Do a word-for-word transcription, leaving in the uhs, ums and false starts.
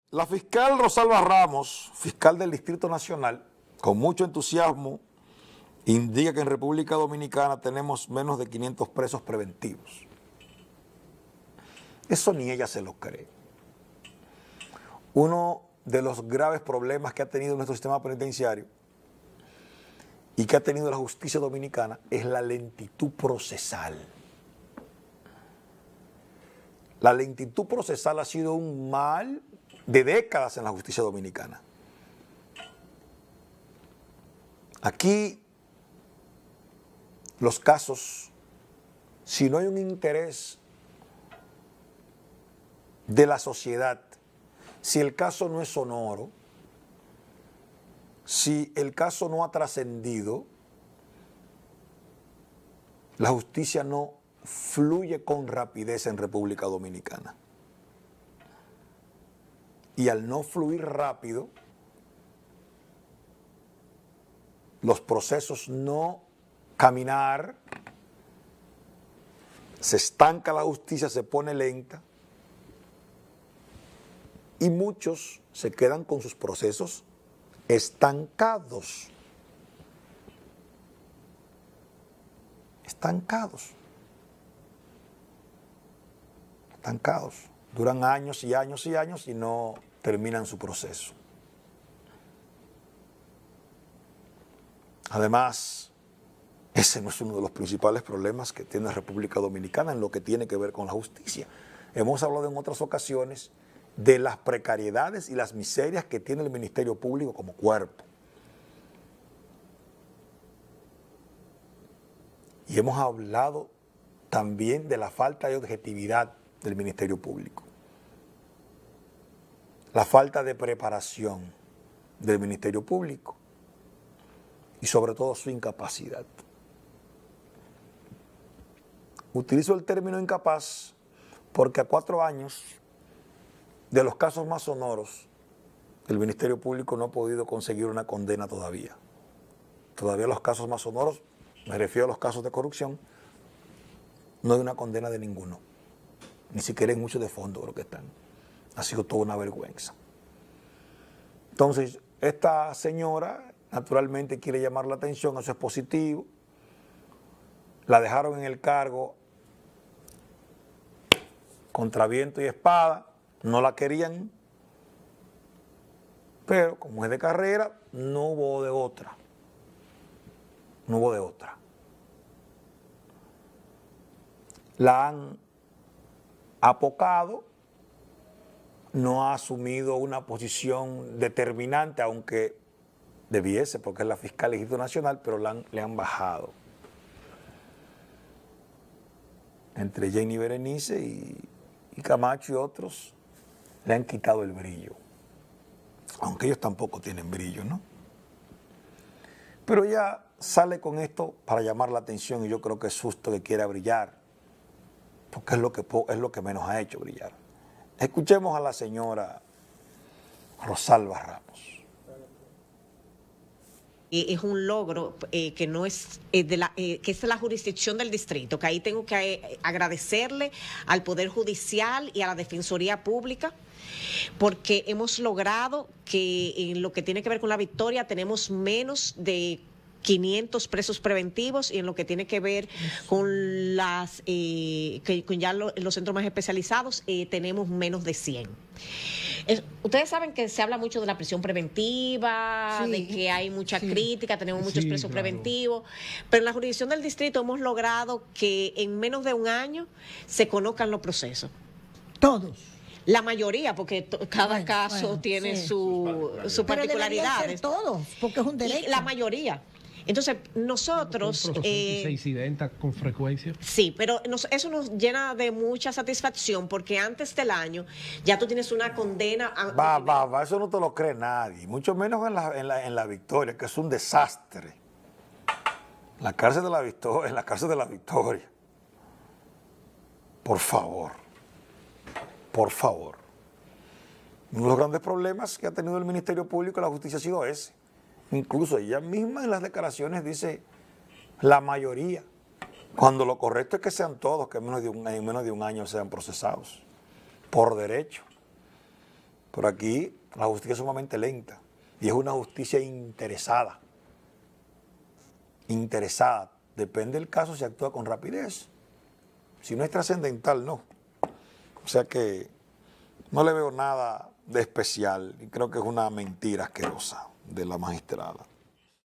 La fiscal Rosalba Ramos, fiscal del Distrito Nacional, con mucho entusiasmo, indica que en República Dominicana tenemos menos de quinientos presos preventivos. Eso ni ella se lo cree. Uno de los graves problemas que ha tenido nuestro sistema penitenciario y que ha tenido la justicia dominicana es la lentitud procesal. La lentitud procesal ha sido un mal de décadas en la justicia dominicana. Aquí los casos, si no hay un interés de la sociedad, si el caso no es sonoro, si el caso no ha trascendido, la justicia no fluye con rapidez en República Dominicana. Y al no fluir rápido, los procesos no caminar, se estanca la justicia, se pone lenta y muchos se quedan con sus procesos estancados. Estancados. Estancados. Duran años y años y años y no terminan su proceso. Además, ese no es uno de los principales problemas que tiene la República Dominicana en lo que tiene que ver con la justicia. Hemos hablado en otras ocasiones de las precariedades y las miserias que tiene el Ministerio Público como cuerpo. Y hemos hablado también de la falta de objetividad del Ministerio Público, la falta de preparación del Ministerio Público y sobre todo su incapacidad. Utilizo el término incapaz porque a cuatro años de los casos más sonoros, el Ministerio Público no ha podido conseguir una condena todavía. Todavía los casos más sonoros, me refiero a los casos de corrupción, no hay una condena de ninguno. Ni siquiera hay muchos de fondo creo que están. Ha sido toda una vergüenza. Entonces, esta señora naturalmente quiere llamar la atención, eso es positivo. La dejaron en el cargo contra viento y espada, no la querían, pero como es de carrera, no hubo de otra. No hubo de otra. La han apocado, no ha asumido una posición determinante, aunque debiese, porque es la fiscal del Distrito Nacional, pero la han, le han bajado. Entre Jenny Berenice y, y Camacho y otros, le han quitado el brillo. Aunque ellos tampoco tienen brillo, ¿no? Pero ella sale con esto para llamar la atención y yo creo que es justo que quiera brillar, porque es lo que, es lo que menos ha hecho brillar. Escuchemos a la señora Rosalba Ramos. Es un logro eh, que no es eh, de la eh, que es la jurisdicción del distrito, que ahí tengo que eh, agradecerle al Poder Judicial y a la Defensoría Pública, porque hemos logrado que en lo que tiene que ver con la Victoria tenemos menos de quinientos presos preventivos y en lo que tiene que ver con las eh, que, con ya lo, los centros más especializados eh, tenemos menos de cien. Es, ustedes saben que se habla mucho de la prisión preventiva, sí, de que hay mucha sí. crítica, tenemos muchos sí, presos claro. preventivos, pero en la jurisdicción del distrito hemos logrado que en menos de un año se conozcan los procesos. Todos. La mayoría, porque cada bueno, bueno, caso tiene sí. su, sus particularidades. Todos, porque es un derecho. Y la mayoría. Entonces, nosotros... Eh, ¿Se incidenta con frecuencia? Sí, pero nos, eso nos llena de mucha satisfacción porque antes del año ya tú tienes una condena... A, va, va, va, eso no te lo cree nadie, mucho menos en la, en la, en la Victoria, que es un desastre. La cárcel de la Victoria, en la cárcel de la Victoria. Por favor, por favor. Uno de los grandes problemas que ha tenido el Ministerio Público y la Justicia ha sido ese. Incluso ella misma en las declaraciones dice la mayoría, cuando lo correcto es que sean todos, que en menos de un, en menos de un año sean procesados, por derecho. Por aquí la justicia es sumamente lenta y es una justicia interesada. Interesada. Depende del caso, se actúa con rapidez. Si no es trascendental, no. O sea que no le veo nada de especial y creo que es una mentira asquerosa de la magistrada.